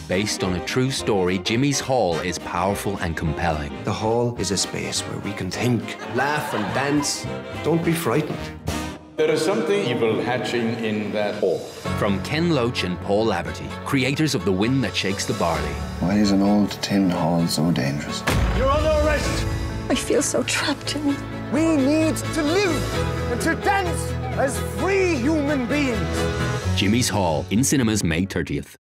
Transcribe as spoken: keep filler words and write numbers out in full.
Based on a true story, Jimmy's Hall is powerful and compelling. The hall is a space where we can think, laugh and dance. Don't be frightened. There is something evil hatching in that hall. From Ken Loach and Paul Laverty, creators of The Wind That Shakes the Barley. Why is an old tin hall so dangerous? You're under arrest! I feel so trapped, Jimmy. We need to live and to dance as free human beings. Jimmy's Hall, in cinemas May thirtieth.